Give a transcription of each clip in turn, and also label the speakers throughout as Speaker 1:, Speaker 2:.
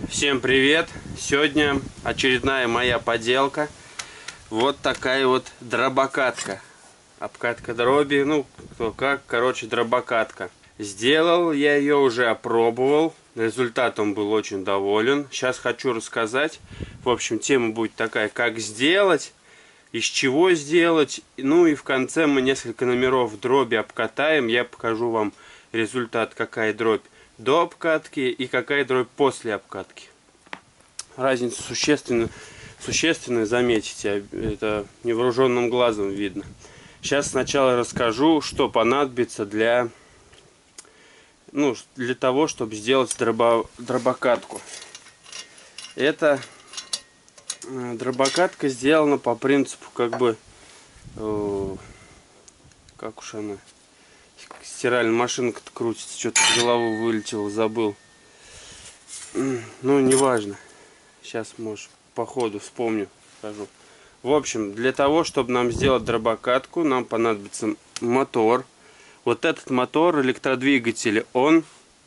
Speaker 1: Всем привет! Сегодня очередная моя поделка. Вот такая вот дробокатка. Обкатка дроби, ну кто как, короче, дробокатка. Сделал я ее, уже опробовал. Результатом был очень доволен. Сейчас хочу рассказать. В общем, тема будет такая, как сделать, из чего сделать. Ну и в конце мы несколько номеров дроби обкатаем. Я покажу вам результат, какая дробь до обкатки и какая дробь после обкатки. Разница существенная, заметите, это невооруженным глазом видно. Сейчас сначала расскажу, что понадобится для того, чтобы сделать дробокатку. Эта дробокатка сделана по принципу, как уж она, стиральная машинка-то крутится, что-то с головы вылетело, забыл. Ну, неважно. Сейчас, может, по ходу вспомню, скажу. В общем, для того, чтобы нам сделать дробокатку, нам понадобится мотор. Вот этот мотор, электродвигатель, он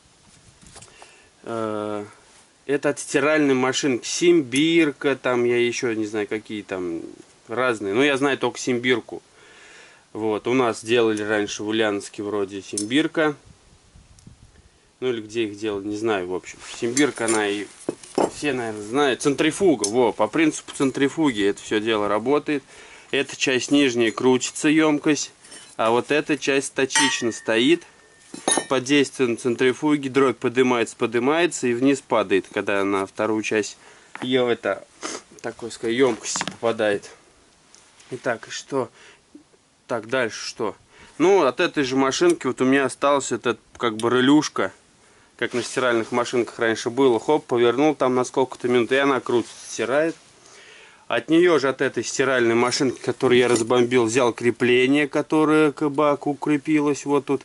Speaker 1: это от стиральной машинки Симбирка, там я еще не знаю, какие там разные. Но я знаю только Симбирку. Вот, у нас делали раньше в Ульяновске вроде Симбирка. Ну или где их делали, не знаю, в общем. Симбирка, она и все, наверное, знают. Центрифуга, во, по принципу центрифуги это все дело работает. Эта часть нижняя крутится, емкость, а вот эта часть статично стоит. Под действием центрифуги дробь поднимается и вниз падает, когда на вторую часть ее такой сказать, емкости попадает. Итак, и что? Так, дальше что? Ну, от этой же машинки вот у меня осталась эта как бы релюшка, как на стиральных машинках раньше было. Хоп, повернул там на сколько-то минут, и она крутится, стирает. От нее же, от этой стиральной машинки, которую я разбомбил, взял крепление, которое к баку укрепилось вот тут.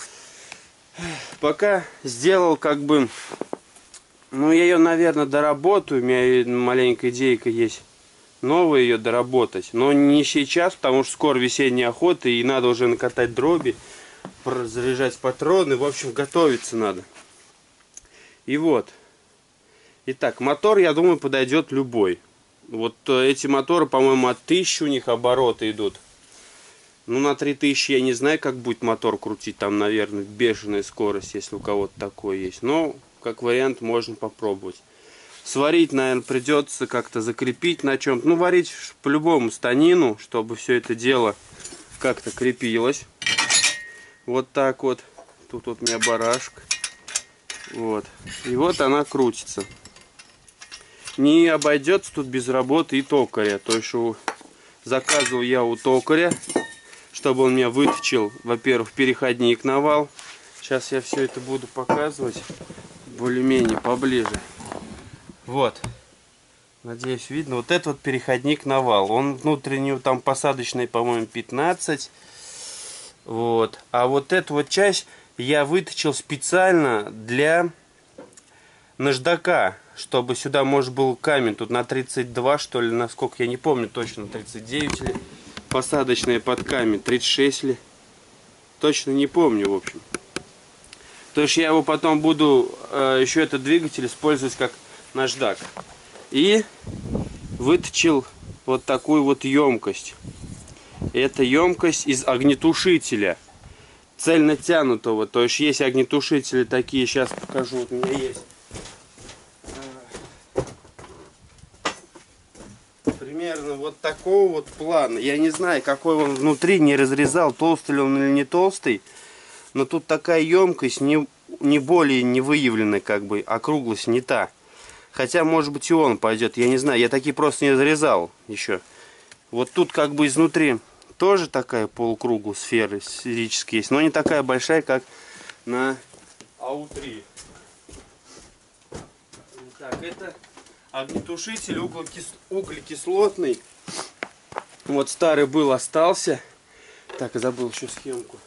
Speaker 1: Пока сделал как бы, ну я ее, наверное, доработаю, у меня маленькая идейка есть. Новое ее доработать, но не сейчас, потому что скоро весенняя охота и надо уже накатать дроби, заряжать патроны, в общем, готовиться надо. И вот. Итак, мотор, я думаю, подойдет любой. Вот эти моторы, по-моему, от 1000 у них обороты идут. Ну, на 3000 я не знаю, как будет мотор крутить. Там, наверное, бешеная скорость, если у кого-то такое есть. Но, как вариант, можно попробовать. Сварить, наверное, придется как-то закрепить на чем-то. Ну, варить по-любому станину, чтобы все это дело как-то крепилось. Вот так вот. Тут вот у меня барашек. Вот. И вот она крутится. Не обойдется тут без работы и токаря. То есть, заказывал я у токаря, чтобы он мне выточил, во-первых, переходник на вал. Сейчас я все это буду показывать более-менее поближе. Вот, надеюсь, видно. Вот этот вот переходник на вал. Он внутренний, там посадочный, по-моему, 15. Вот. А вот эту вот часть я выточил специально для наждака, чтобы сюда, может, был камень. Тут на 32, что ли, насколько, я не помню точно, 39 ли. Посадочная под камень, 36 ли. Точно не помню, в общем. То есть я его потом буду, еще этот двигатель использовать как наждак. И выточил вот такую вот емкость. Это емкость из огнетушителя, цельно тянутого. То есть есть огнетушители такие, сейчас покажу, вот у меня есть. Примерно вот такого вот плана. Я не знаю, какой он внутри, не разрезал, толстый ли он или не толстый. Но тут такая емкость не более не выявленная, как бы округлость не та. Хотя, может быть, и он пойдет, я не знаю. Я такие просто не разрезал еще. Вот тут как бы изнутри тоже такая полукруглая сфера сферическая есть, но не такая большая, как на АУ-3. Так, это огнетушитель углекислотный. Вот старый был, остался. Так, забыл еще схемку.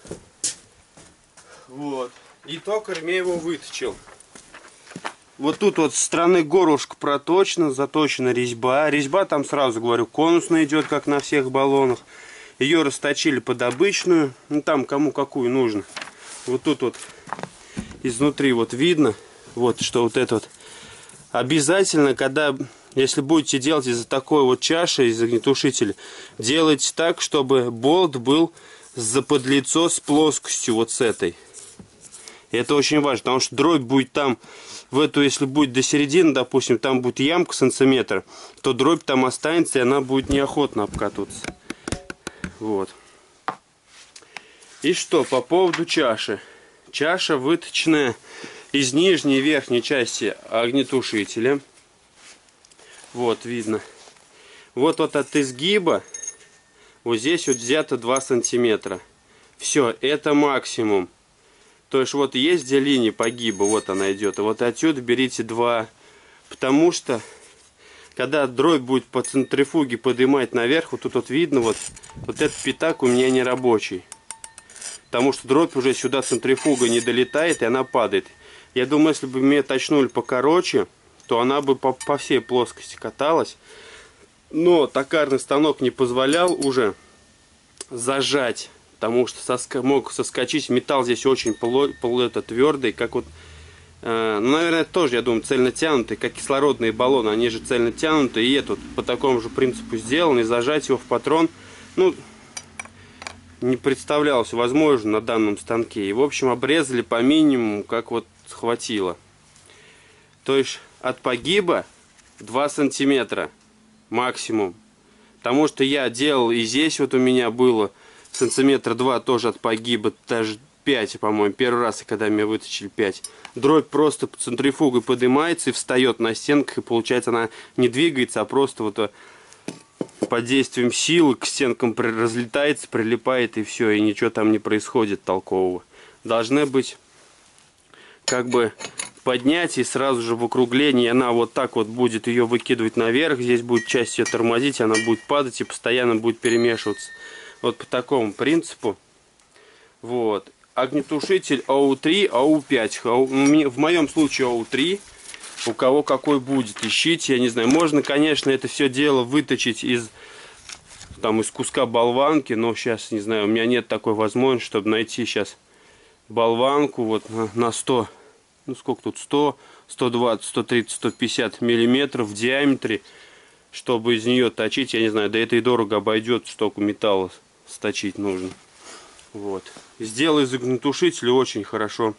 Speaker 1: Вот. И токарь мне его выточил. Вот тут вот с стороны горлышка проточена, заточена резьба. Резьба там, сразу говорю, конусная идет, как на всех баллонах. Ее расточили под обычную. Ну там кому какую нужно. Вот тут вот изнутри вот видно, вот что вот это вот обязательно, если будете делать из-за такой вот чаши, из огнетушителя, делайте так, чтобы болт был заподлицо с плоскостью вот с этой. Это очень важно, потому что дробь будет там, если будет до середины, допустим, там будет ямка сантиметр, то дробь там останется, и она будет неохотно обкатываться. Вот. И что, по поводу чаши. Чаша выточенная из нижней и верхней части огнетушителя. Вот, видно. Вот от изгиба, вот здесь вот взято 2 сантиметра. Все, это максимум. То есть вот есть где линия погиба, вот она идет. И вот отсюда берите 2. Потому что, когда дробь будет по центрифуге поднимать наверх, вот тут вот видно, вот этот пятак у меня не рабочий. Потому что дробь уже сюда центрифуга не долетает, и она падает. Я думаю, если бы мне точнули покороче, то она бы по всей плоскости каталась. Но токарный станок не позволял уже зажать. Потому что мог соскочить. Металл здесь очень твердый, как вот, наверное, тоже, я думаю, цельно тянутый, как кислородные баллоны, они же цельно тянутые. И этот по такому же принципу сделан, и зажать его в патрон, ну, не представлялось возможно на данном станке. И, в общем, обрезали по минимуму, как вот хватило. То есть от погиба 2 сантиметра максимум. Потому что я делал, и здесь вот у меня было сантиметра 2 тоже от погиба, даже 5, по-моему, первый раз, когда меня вытащили 5. Дробь просто центрифугой поднимается и встает на стенках, и получается она не двигается, а просто вот под действием силы к стенкам разлетается, прилипает, и все, и ничего там не происходит толкового. Должны быть как бы поднятие, и сразу же в округлении она вот так вот будет ее выкидывать наверх, здесь будет часть ее тормозить, она будет падать и постоянно будет перемешиваться. Вот по такому принципу. Вот. Огнетушитель АУ-3, АУ-5. В моем случае АУ-3. У кого какой будет, ищите. Я не знаю. Можно, конечно, это все дело выточить из куска болванки. Но сейчас, не знаю, у меня нет такой возможности, чтобы найти сейчас болванку вот на 100. Ну, сколько тут? 100, 120, 130, 150 миллиметров в диаметре. Чтобы из нее точить, я не знаю, да это и дорого обойдет, столько металла сточить нужно. Вот. Сделай из огнетушителя очень хорошо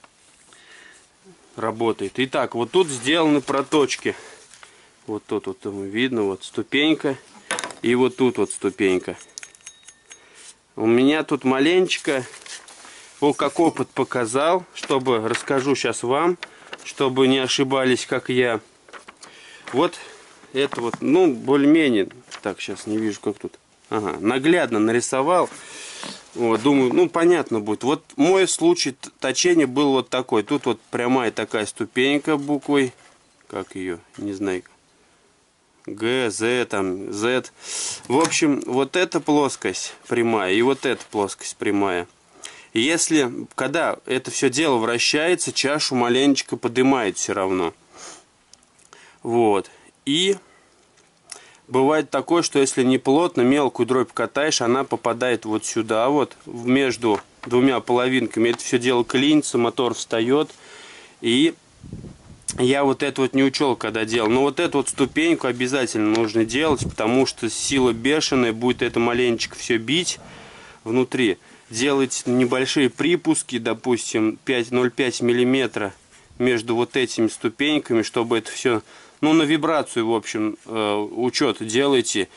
Speaker 1: работает. Итак, вот тут сделаны проточки. Вот тут вот видно, вот ступенька. И вот тут вот ступенька. У меня тут маленечко, как опыт показал, чтобы, расскажу сейчас вам, чтобы не ошибались, как я. Вот это вот, ну, более-менее, так, сейчас не вижу, как тут. Ага, наглядно нарисовал. Вот, думаю, ну, понятно будет. Вот мой случай точения был вот такой. Тут вот прямая такая ступенька буквой. Как ее? Не знаю. Г, З, там, Z. В общем, вот эта плоскость прямая и вот эта плоскость прямая. И если, когда это все дело вращается, чашу маленечко поднимает все равно. Вот. И бывает такое, что если не плотно, мелкую дробь катаешь, она попадает вот сюда, вот, между двумя половинками. Это все дело клинится, мотор встает. И я вот это вот не учел, когда делал. Но вот эту вот ступеньку обязательно нужно делать, потому что сила бешеная, будет это маленечко все бить внутри. Делать небольшие припуски, допустим, 0,5 миллиметра между вот этими ступеньками, чтобы это все... Ну, на вибрацию, в общем, учет делайте,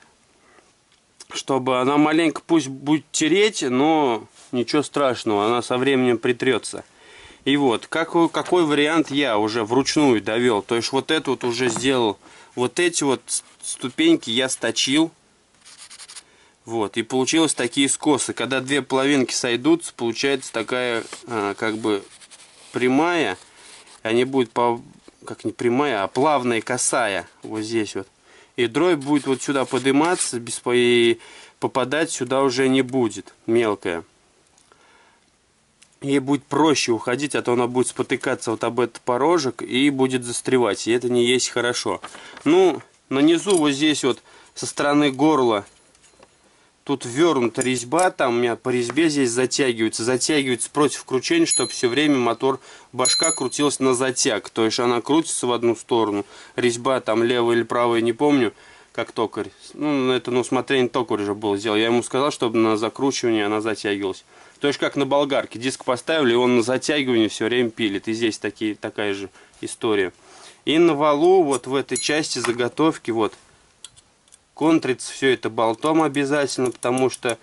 Speaker 1: чтобы она маленько, пусть будет тереть, но ничего страшного, она со временем притрется. И вот, какой вариант я уже вручную довел. То есть вот это вот уже сделал, вот эти вот ступеньки я сточил. Вот, и получилось такие скосы. Когда две половинки сойдутся, получается такая, как бы, прямая, они будут как не прямая, а плавная косая, вот здесь вот. И дробь будет вот сюда подниматься, и попадать сюда уже не будет, мелкая. Ей будет проще уходить, а то она будет спотыкаться вот об этот порожек и будет застревать, и это не есть хорошо. Ну, на низу вот здесь вот, со стороны горла, тут ввернута резьба, там у меня по резьбе здесь затягивается против кручения, чтобы все время мотор, башка крутилась на затяг. То есть она крутится в одну сторону, резьба там левая или правая, не помню, как токарь. Ну, это на усмотрение токаря уже было сделано. Я ему сказал, чтобы на закручивание она затягивалась. То есть как на болгарке. Диск поставили, и он на затягивание все время пилит. И здесь такая же история. И на валу, вот в этой части заготовки, вот, контрится все это болтом обязательно, потому что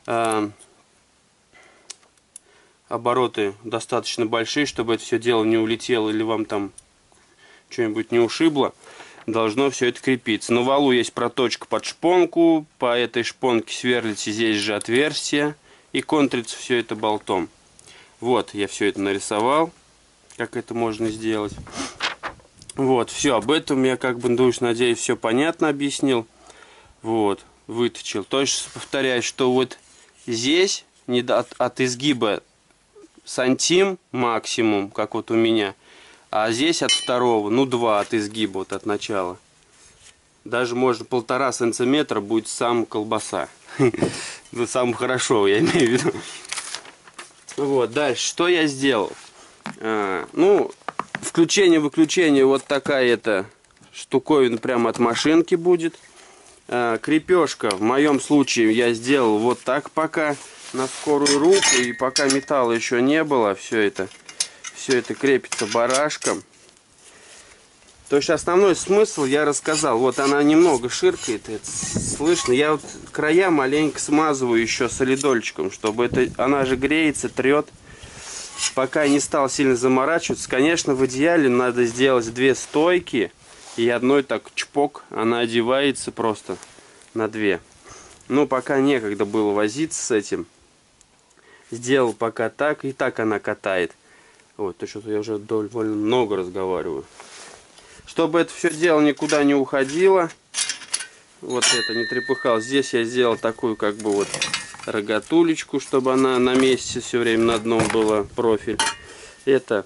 Speaker 1: обороты достаточно большие, чтобы это все дело не улетело или вам там что-нибудь не ушибло. Должно все это крепиться. На валу есть проточка под шпонку, по этой шпонке сверлите здесь же отверстие и контрится все это болтом. Вот, я все это нарисовал, как это можно сделать. Вот, все, об этом я надеюсь, все понятно объяснил. Вот, выточил. То есть, повторяю, что вот здесь от изгиба сантим максимум, как вот у меня. А здесь от второго, ну 2 от изгиба, вот от начала. Даже можно 1,5 сантиметра будет сам колбаса. Ну, сам хорошо, я имею в виду. Вот, дальше, что я сделал? Ну, включение-выключение, вот такая эта штуковина прямо от машинки будет. Крепежка, в моем случае я сделал вот так пока, на скорую руку, и пока металла еще не было, все это крепится барашком. То есть основной смысл я рассказал. Вот она немного ширкает, это слышно. Я вот края маленько смазываю еще солидольчиком, чтобы она же греется, трет. Пока не стал сильно заморачиваться. Конечно, в идеале надо сделать 2 стойки. И одной так чпок, она одевается просто на 2. Но пока некогда было возиться с этим. Сделал пока так, и так она катает. Вот, то что-то я уже довольно много разговариваю. Чтобы это все дело никуда не уходило, вот это не трепыхалось. Здесь я сделал такую как бы вот рогатулечку, чтобы она на месте все время на одном была, профиль. Это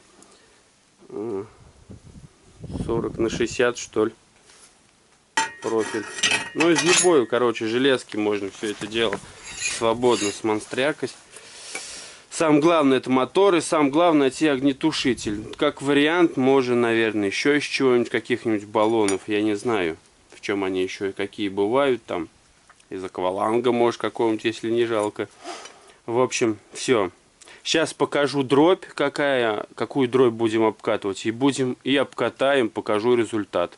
Speaker 1: 40 на 60 что ли профиль. Ну из любой, короче, железки можно все это дело свободно смонстрякать. Самое главное это мотор, и самое главное это огнетушитель. Как вариант, можно, наверное, еще из чего-нибудь, каких-нибудь баллонов, я не знаю, в чем они еще и какие бывают там. Из акваланга, может, какого-нибудь, если не жалко. В общем, все. Сейчас покажу дробь, какую дробь будем обкатывать. И обкатаем, покажу результат.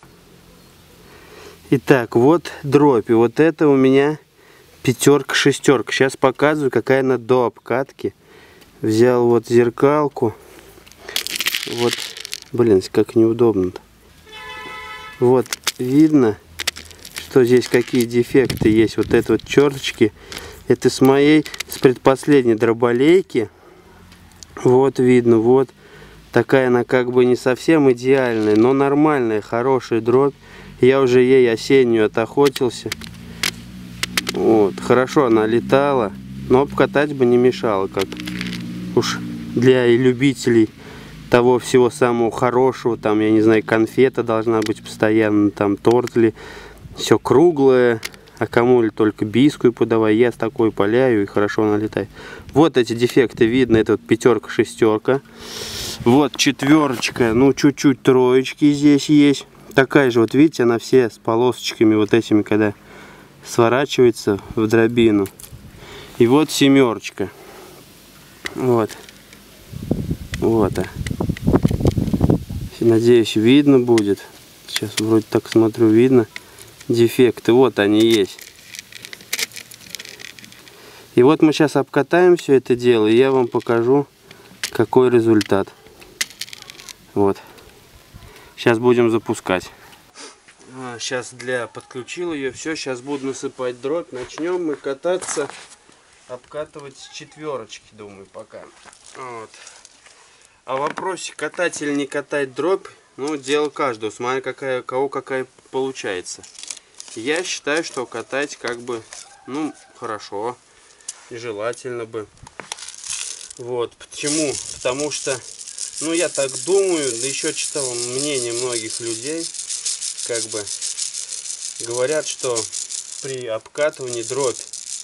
Speaker 1: Итак, вот дробь. И вот это у меня 5-ка, 6-ка. Сейчас показываю, какая она до обкатки. Взял вот зеркалку. Вот, блин, как неудобно-то. Вот, видно, что здесь какие дефекты есть. Вот это вот черточки. Это с предпоследней дроболейки. Вот видно, вот. Такая она как бы не совсем идеальная, но нормальная, хорошая дробь. Я уже ей осеннюю отохотился. Вот, хорошо она летала, но обкатать бы не мешало, как уж для любителей того всего самого хорошего. Там, я не знаю, конфета должна быть постоянно, там тортли, все круглое. А кому только бийскую подавай, я с такой паляю, и хорошо она летает. Вот эти дефекты видно, это вот 5-ка, 6-ка. Вот 4-ка, ну чуть-чуть троечки здесь есть. Такая же, вот видите, она все с полосочками вот этими, когда сворачивается в дробину. И вот 7-ка. Вот. Вот. Надеюсь, видно будет. Сейчас вроде так смотрю, видно. Дефекты, вот они есть. И вот мы сейчас обкатаем все это дело, и я вам покажу, какой результат. Вот. Сейчас будем запускать. Сейчас подключил ее, все, сейчас буду насыпать дробь. Начнем мы кататься, обкатывать с 4-ки, думаю, пока. Вот. А в вопросе, катать или не катать дробь, ну, дело каждого, смотря кого какая получается. Я считаю, что катать как бы, ну, хорошо и желательно бы. Вот, почему? Потому что, ну, я так думаю, да еще читал мнение многих людей, как бы, говорят, что при обкатывании дробь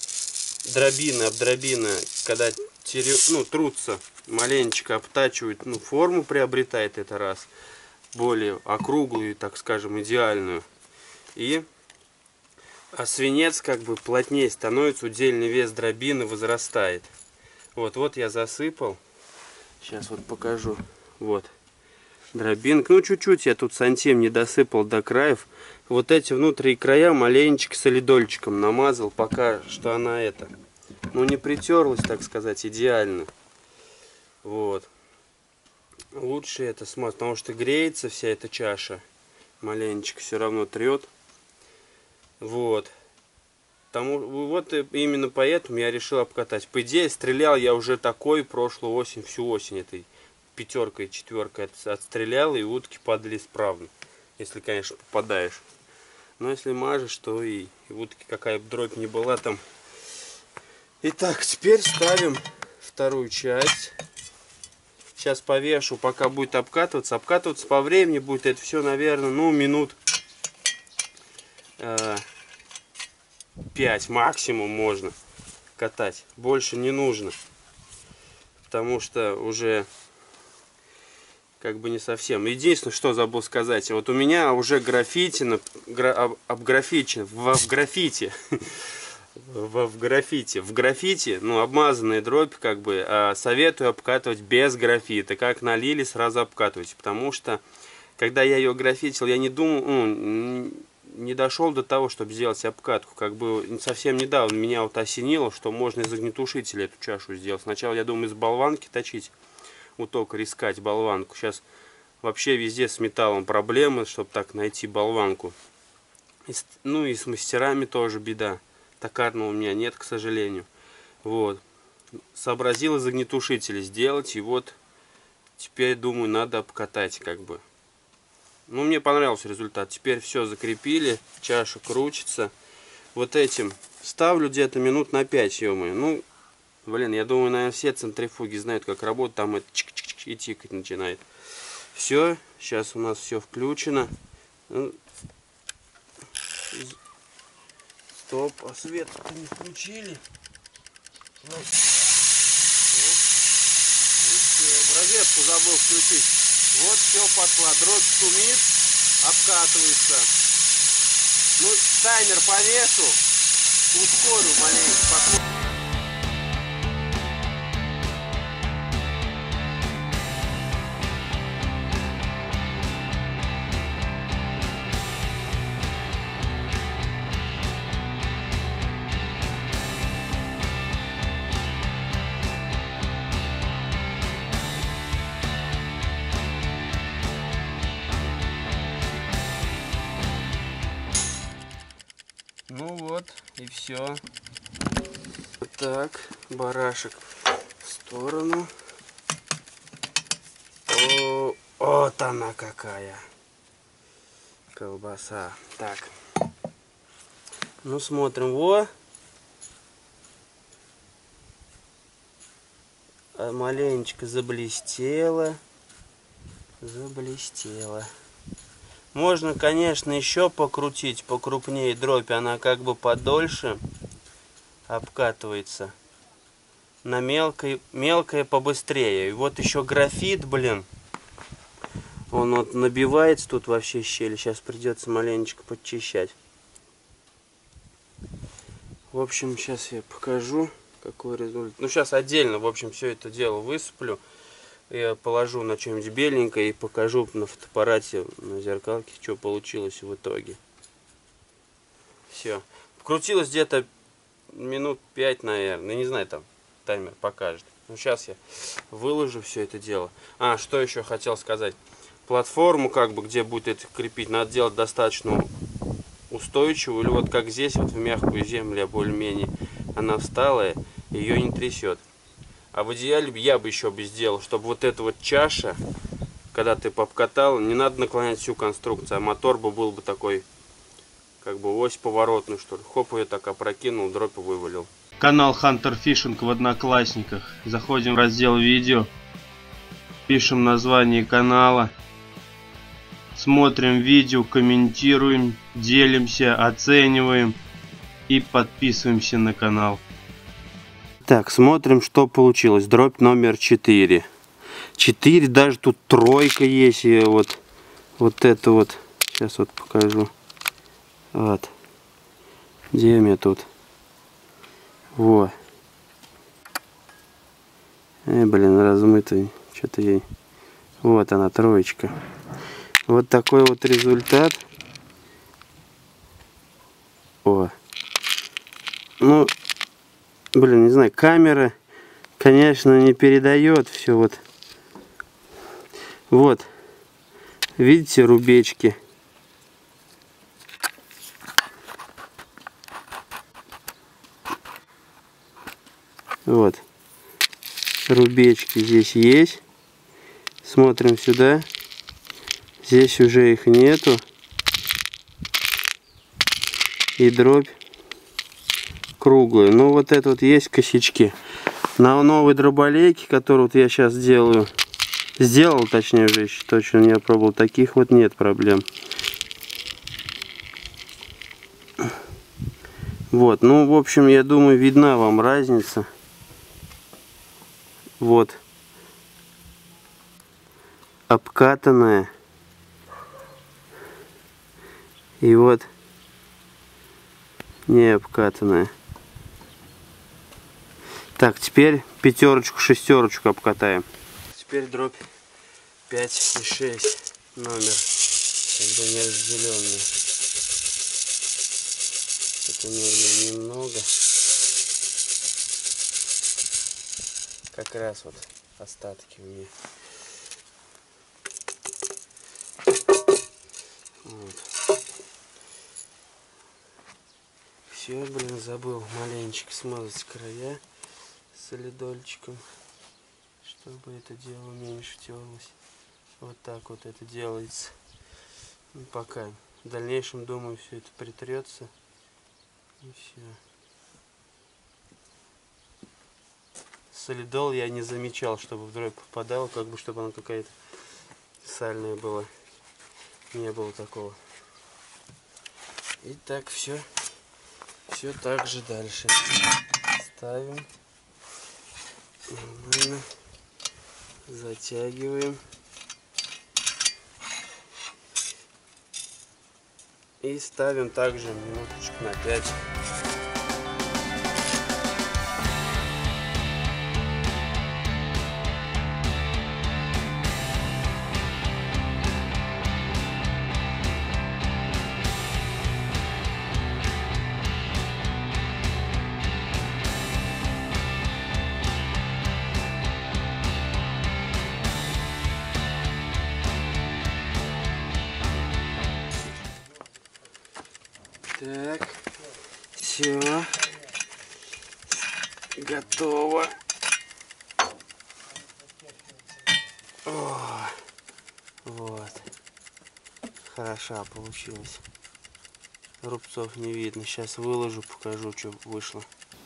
Speaker 1: дробины, об дробины, когда трутся, маленечко обтачивают, форму приобретает, это раз, более округлую, так скажем, идеальную. А свинец как бы плотнее становится, удельный вес дробины возрастает. Вот я засыпал. Сейчас вот покажу. Вот. Дробинка. Ну, чуть-чуть я тут сантим не досыпал до краев. Вот эти внутренние края маленечко солидольчиком намазал, пока что она не притерлась, так сказать, идеально. Вот. Лучше это смазать, потому что греется вся эта чаша. Маленечко все равно трет. Вот. Вот именно поэтому я решил обкатать. По идее, стрелял я уже такой прошлую осень, всю осень этой пятеркой, четверкой отстрелял, и утки падали исправно. Если, конечно, попадаешь. Но если мажешь, то и утки, какая бы дробь ни была там. Итак, теперь ставим вторую часть. Сейчас повешу, пока будет обкатываться. Обкатываться по времени будет это все, наверное, минут 5 максимум можно катать. Больше не нужно. Потому что уже как бы не совсем. Единственное, что забыл сказать. Вот у меня уже граффити, в граффити, обмазанная дробь, как бы, советую обкатывать без граффита. Как налили, сразу обкатывайте. Потому что, когда я ее граффитил, я не думал, не дошел до того, чтобы сделать обкатку. Как бы совсем недавно меня вот осенило, что можно из огнетушителя эту чашу сделать. Сначала я думал из болванки точить, уток искать болванку. Сейчас вообще везде с металлом проблемы, чтобы так найти болванку. И с мастерами тоже беда. Токарного у меня нет, к сожалению. Вот. Сообразил из огнетушителя сделать, и вот теперь думаю, надо обкатать как бы. Мне понравился результат. Теперь все закрепили, чаша крутится. Вот этим ставлю где-то минут на 5, ё-моё. Я думаю, наверное, все центрифуги знают, как работать. Там это чик-чик-чик и тикать начинает. Все, сейчас у нас все включено. Стоп, а свет-то не включили. В розетку забыл включить. Вот все пошло. Дробь шумит, обкатывается. Таймер повешу. Ускорю маленько. Вот и все. Вот так, барашек в сторону. Вот она какая колбаса. Так, смотрим. Маленечко заблестела. Можно, конечно, еще покрутить покрупнее дробь, она как бы подольше обкатывается. На мелкое побыстрее. И вот еще графит, он вот набивается тут вообще щели. Сейчас придется маленечко подчищать. В общем, сейчас я покажу, какой результат. Сейчас отдельно, в общем, все это дело высыплю. Я положу на что-нибудь беленькое и покажу на фотоаппарате, на зеркалке, что получилось в итоге. Все. Крутилось где-то минут 5, наверное. Не знаю, там таймер покажет. Сейчас я выложу все это дело. Что еще хотел сказать. Платформу, где будет это крепить, надо делать достаточно устойчивую. Или вот как здесь, вот в мягкую землю, более-менее она всталая, ее не трясет. А в идеале я бы еще сделал, чтобы вот эта вот чаша, когда ты пообкатал, не надо наклонять всю конструкцию, а мотор был бы такой, как бы ось поворотную, что ли. Хоп, ее так опрокинул, дробь вывалил. Канал Hunter Fishing в Одноклассниках. Заходим в раздел видео, пишем название канала, смотрим видео, комментируем, делимся, оцениваем и подписываемся на канал. Так, смотрим, что получилось. Дробь номер 4. 4, даже тут тройка есть. И вот это вот. Сейчас вот покажу. Вот. Где у меня тут? Вот. Блин, размытый. Что-то ей. Вот она, троечка. Вот такой вот результат. О. Ну, блин, не знаю, камера, конечно, не передает все вот. Вот. Видите, рубечки. Вот. Рубечки здесь есть. Смотрим сюда. Здесь уже их нету. И дробь круглая. Ну вот это вот есть косячки. На новой дроболейке, которую вот я сейчас сделаю, сделал, точнее уже еще точно не опробовал, таких вот нет проблем. Вот, ну в общем, я думаю, видна вам разница. Вот. Обкатанная. И вот не обкатанная. Так, теперь пятерочку, шестерочку обкатаем. Теперь дробь 5 и 6 номер, когда не разделенный. Это нужно немного. Как раз вот остатки у меня. Вот. Все, блин, забыл маленечко смазать края солидольчиком, чтобы это дело меньше терлось. Вот так вот это делается. Ну, пока. В дальнейшем, думаю, все это притрется. И все. Солидол я не замечал, чтобы в дробь попадало, как бы, чтобы она какая-то сальная была. Не было такого. И так все так же дальше ставим, нормально затягиваем и ставим также минуточку на 5. Так, все, готово. О, вот, хороша получилась. Рубцов не видно. Сейчас выложу, покажу, что вышло.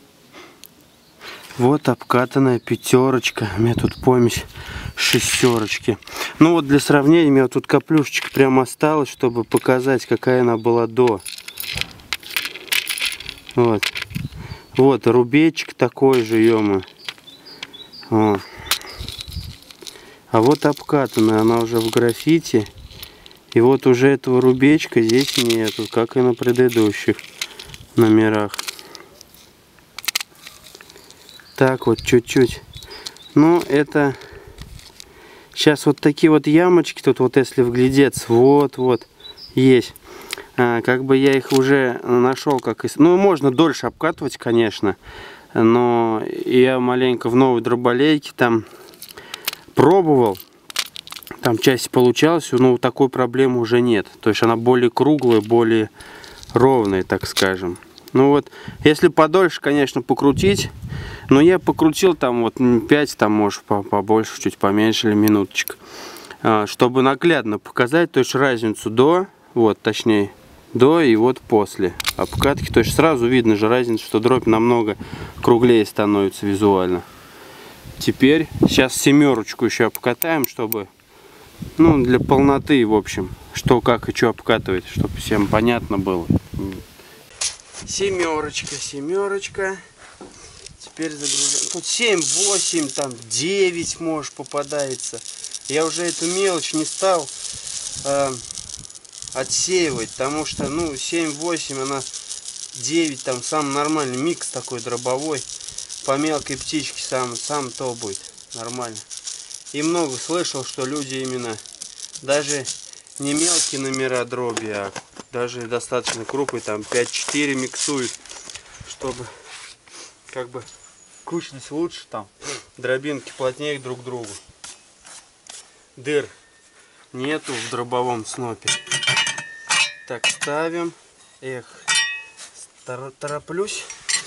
Speaker 1: Вот обкатанная пятерочка. У меня тут помесь шестерочки. Ну вот для сравнения, у меня тут каплюшечка прям осталась, чтобы показать, какая она была до. Вот. Вот рубечек такой же, ё-моё. Вот. А вот обкатанная, она уже в графите. И вот уже этого рубечка здесь нету, как и на предыдущих номерах. Так вот чуть-чуть. Ну это... Сейчас вот такие вот ямочки, тут вот если вглядеться, вот есть. Как бы я их уже нашел, как... Ну, можно дольше обкатывать, конечно. Но я маленько в новой дроболейке там пробовал. Там часть получалась, но такой проблемы уже нет. То есть она более круглая, более ровная, так скажем. Ну вот, если подольше, конечно, покрутить. Но я покрутил там вот 5, там может побольше, чуть поменьше или минуточек. Чтобы наглядно показать, то есть разницу до, вот точнее, до и вот после обкатки. То есть сразу видно же разницу, что дробь намного круглее становится визуально. Теперь сейчас семерочку еще обкатаем, чтобы, ну, для полноты, в общем, что, как и что обкатывать, чтобы всем понятно было. Семерочка. теперь загружаем. Тут 7, 8, там 9 может попадается. Я уже эту мелочь не стал отсеивать, потому что, ну, 7-8, она 9, там самый нормальный микс такой дробовой. По мелкой птичке сам то будет нормально. И много слышал, что люди именно даже не мелкие номера дроби, а даже достаточно крупные, там 5-4 миксуют, чтобы как бы кучность лучше, там дробинки плотнее друг к другу. Дыр нету в дробовом снопе. Так, ставим. Эх, тороплюсь.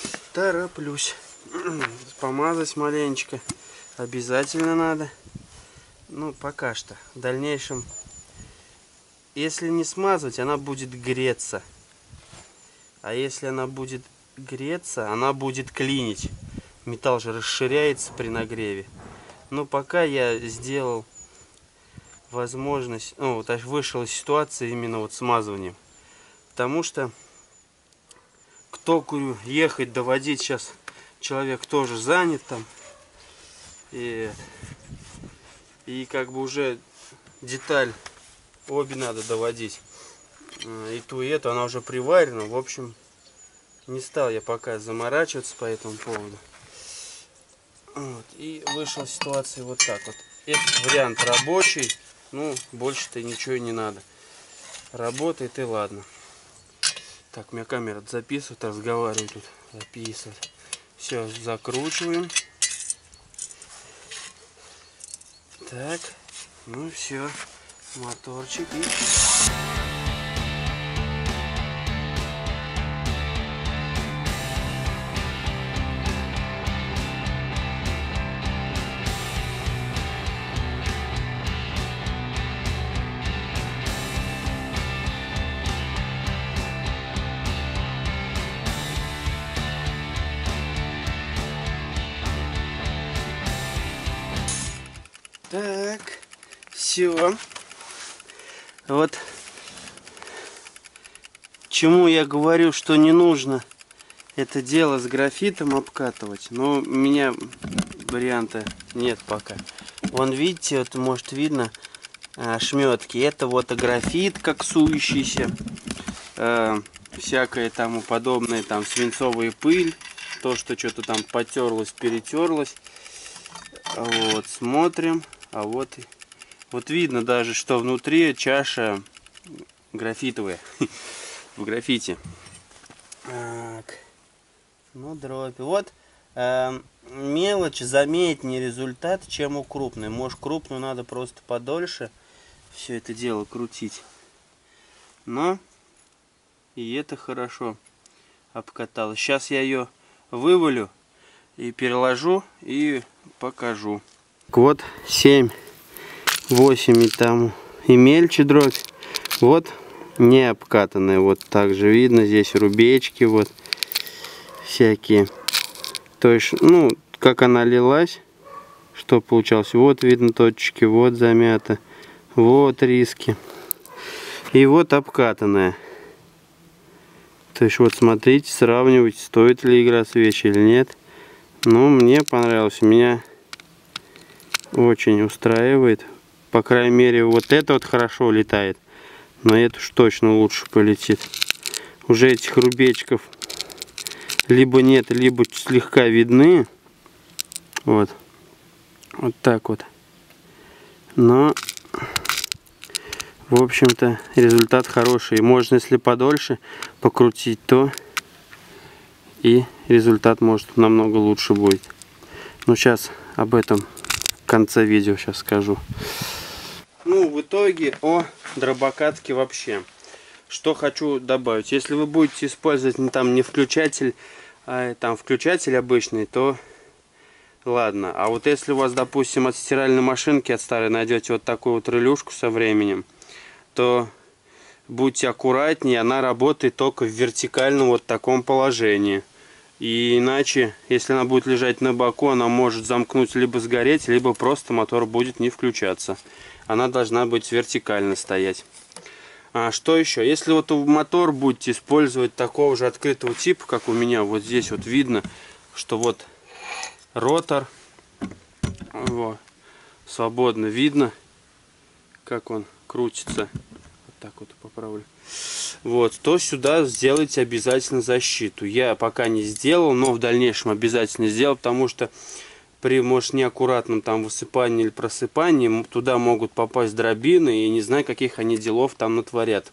Speaker 1: Помазать маленечко обязательно надо. Ну, пока что. В дальнейшем, если не смазывать, она будет греться. А если она будет греться, она будет клинить. Металл же расширяется при нагреве. Но пока я сделал возможность, ну, вот вышел из ситуации именно вот смазыванием. Потому что к токарю ехать, доводить сейчас человек тоже занят там. И как бы уже деталь обе надо доводить. И ту, и эту, она уже приварена. В общем, не стал я пока заморачиваться по этому поводу. Вот. И вышла из ситуации вот так вот. Этот вариант рабочий. Ну, больше-то ничего и не надо. Работает и ладно. Так, у меня камера записывает, разговариваю тут. Записывает. Все, закручиваем. Так, ну все, моторчик и... Так, все. Вот чему я говорю, что не нужно это дело с графитом обкатывать. Но у меня варианта нет пока. Вон видите, вот может видно ошметки. Это вот графит коксующийся. Всякое тому подобное, там свинцовая пыль. То, что что-то там потерлось, перетерлось. Вот, смотрим. А вот видно даже, что внутри чаша графитовая. В графите. Так. Ну, дробь. Вот мелочь заметнее результат, чем у крупной. Может, крупную надо просто подольше все это дело крутить. Но и это хорошо обкаталось. Сейчас я ее вывалю и переложу и покажу. Вот 7, 8 и там и мельче дробь. Вот не обкатанная. Вот также видно здесь рубечки вот всякие. То есть, ну, как она лилась, что получалось. Вот видно точечки, вот замято, вот риски. И вот обкатанная. То есть вот смотрите, сравнивайте, стоит ли игра свечи или нет. Ну, мне понравилось. Меня очень устраивает. По крайней мере, вот это вот хорошо летает. Но это уж точно лучше полетит. Уже этих рубечков либо нет, либо слегка видны. Вот. Вот так вот. Но, в общем-то, результат хороший. Можно, если подольше покрутить, то и результат может намного лучше будет. Но сейчас об этом в конце видео сейчас скажу. Ну, в итоге о дробокатке вообще. Что хочу добавить. Если вы будете использовать там не включатель, а там включатель обычный, то ладно. А вот если у вас, допустим, от стиральной машинки, от старой, найдете вот такую вот релюшку со временем, то будьте аккуратнее. Она работает только в вертикальном вот таком положении. И иначе, если она будет лежать на боку, она может замкнуть, либо сгореть, либо просто мотор будет не включаться. Она должна быть вертикально стоять. А что еще? Если вот мотор будете использовать такого же открытого типа, как у меня, вот здесь вот видно, что вот ротор. Вот. Свободно видно, как он крутится. Вот так вот поправлю. Вот, то сюда сделайте обязательно защиту. Я пока не сделал, но в дальнейшем обязательно сделал, потому что при, может, неаккуратном там высыпании или просыпании туда могут попасть дробины, и не знаю, каких они делов там натворят.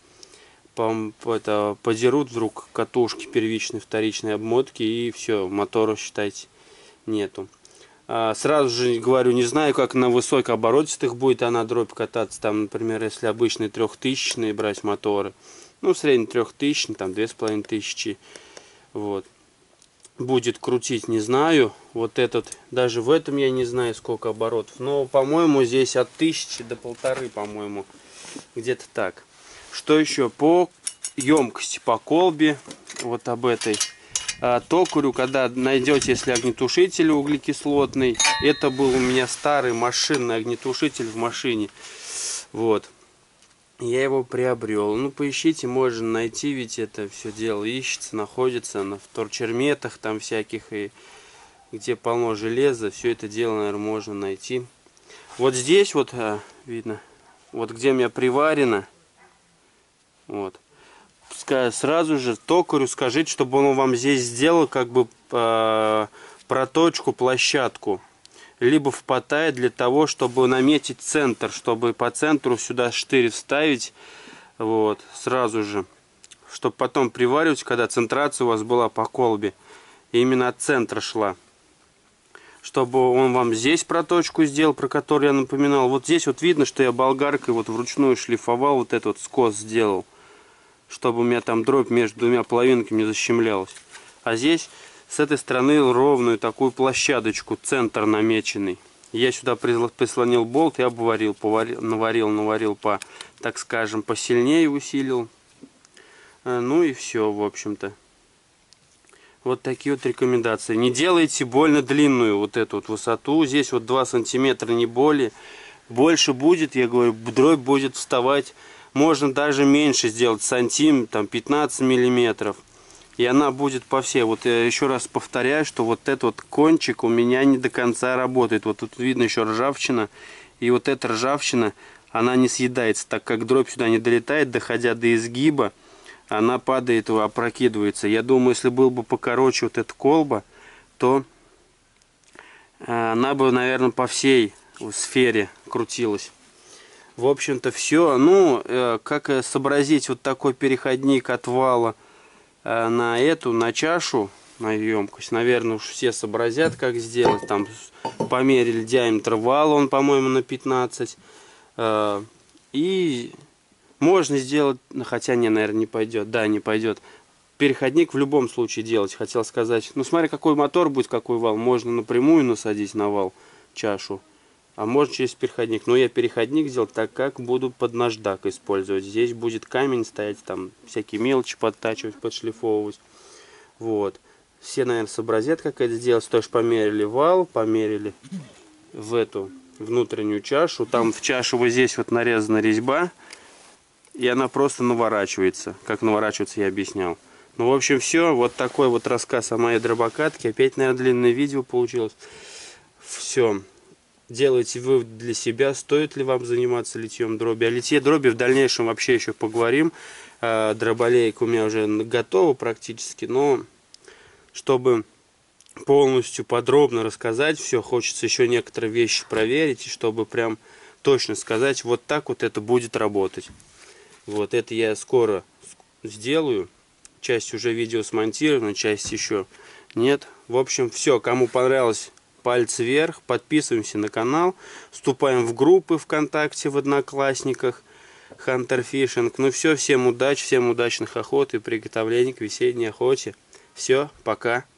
Speaker 1: Подерут вдруг катушки первичной, вторичной обмотки, и все, мотора, считайте, нету. Сразу же говорю, не знаю, как на высокооборотистых будет она дробь кататься, там, например, если обычные 3000-е брать моторы, ну, в среднем 3000, там, 2500, вот, будет крутить, не знаю, вот этот, даже в этом я не знаю, сколько оборотов, но, по-моему, здесь от 1000 до 1500, по-моему, где-то так. Что еще? По емкости, по колбе, вот об этой. Токарю, когда найдете, если огнетушитель углекислотный, это был у меня старый машинный огнетушитель в машине, вот, я его приобрел. Ну, поищите, можно найти, ведь это все дело ищется, находится на вторчерметах там всяких, и где полно железа, все это дело, наверное, можно найти. Вот здесь вот видно, вот где у меня приварено, вот. Сразу же токарю скажите, чтобы он вам здесь сделал как бы проточку, площадку. Либо впатает для того, чтобы наметить центр, чтобы по центру сюда штырь вставить. Вот, сразу же. Чтобы потом приваривать, когда центрация у вас была по колбе. Именно от центра шла. Чтобы он вам здесь проточку сделал, про которую я напоминал. Вот здесь вот видно, что я болгаркой вот вручную шлифовал, вот этот вот скос сделал. Чтобы у меня там дробь между двумя половинками не защемлялась. А здесь с этой стороны ровную такую площадочку, центр намеченный. Я сюда прислонил болт и обварил, наварил по, так скажем, посильнее усилил. Ну и все, в общем-то. Вот такие вот рекомендации. Не делайте больно длинную вот эту вот высоту. Здесь вот 2 сантиметра, не более. Больше будет, я говорю, дробь будет вставать. Можно даже меньше сделать, сантим, там 15 миллиметров. И она будет по всей. Вот я еще раз повторяю, что вот этот вот кончик у меня не до конца работает. Вот тут видно еще ржавчина. И вот эта ржавчина, она не съедается, так как дробь сюда не долетает, доходя до изгиба, она падает и опрокидывается. Я думаю, если был бы покороче вот эта колба, то она бы, наверное, по всей сфере крутилась. В общем-то, все. Ну, как сообразить вот такой переходник от вала на чашу, на емкость, наверное, уж все сообразят, как сделать. Там померили диаметр вала, он, по-моему, на 15. И можно сделать, хотя не, наверное, не пойдет. Да, не пойдет. Переходник в любом случае делать, хотел сказать. Ну, смотри, какой мотор будет, какой вал. Можно напрямую насадить на вал чашу. А можно через переходник. Но я переходник сделал, так как буду под наждак использовать. Здесь будет камень стоять, там всякие мелочи подтачивать, подшлифовывать. Вот. Все, наверное, сообразят, как это сделать. Тоже померили вал, померили в эту внутреннюю чашу. Там в чашу вот здесь вот нарезана резьба. И она просто наворачивается. Как наворачиваться, я объяснял. Ну, в общем, все. Вот такой вот рассказ о моей дробокатке. Опять, наверное, длинное видео получилось. Все. Делайте вывод для себя, стоит ли вам заниматься литьем дроби. О литье дроби в дальнейшем вообще еще поговорим. Дроболейка у меня уже готова практически, но чтобы полностью подробно рассказать все, хочется еще некоторые вещи проверить, и чтобы прям точно сказать, вот так вот это будет работать. Вот это я скоро сделаю. Часть уже видео смонтирована, часть еще нет. В общем, все, кому понравилось, пальцы вверх, подписываемся на канал, вступаем в группы ВКонтакте, в Одноклассниках, Hunter Fishing. Ну все, всем удачи, всем удачных охот и приготовлений к весенней охоте. Все, пока.